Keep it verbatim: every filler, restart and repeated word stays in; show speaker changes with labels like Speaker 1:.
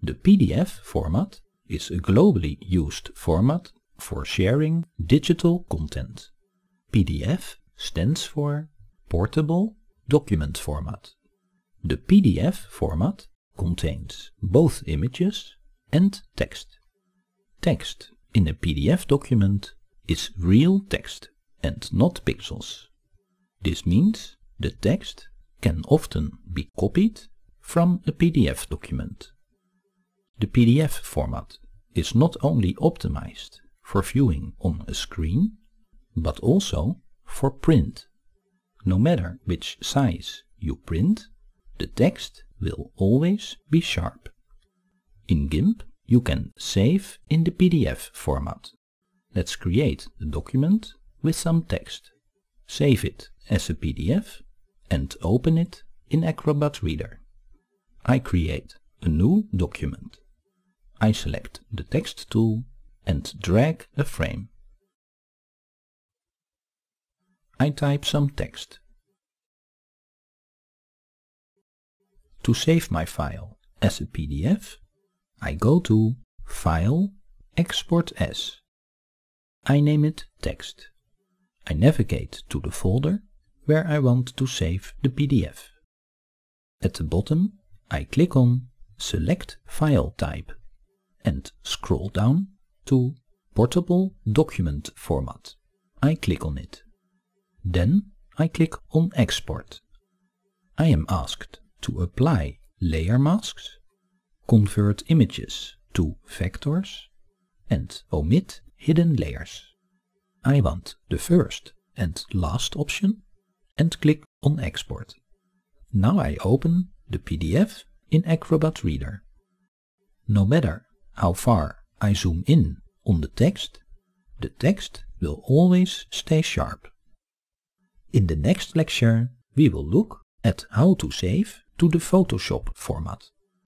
Speaker 1: The P D F format is a globally used format for sharing digital content. P D F stands for Portable Document Format. The P D F format contains both images and text. Text in a P D F document is real text and not pixels. This means the text can often be copied from a P D F document. The P D F format is not only optimized for viewing on a screen, but also for print. No matter which size you print, the text will always be sharp. In Gimp, you can save in the P D F format. Let's create a document with some text. Save it as a P D F and open it in Acrobat Reader. I create a new document. I select the text tool and drag a frame. I type some text. To save my file as a P D F, I go to File, Export As. I name it Text. I navigate to the folder where I want to save the P D F. At the bottom, I click on Select File Type and scroll down to Portable Document Format. I click on it. Then I click on Export. I am asked to apply layer masks, convert images to vectors, and omit hidden layers. I want the first and last option and click on Export. Now I open the P D F in Acrobat Reader. No matter how far I zoom in on the text, the text will always stay sharp. In the next lecture we will look at how to save to the Photoshop format.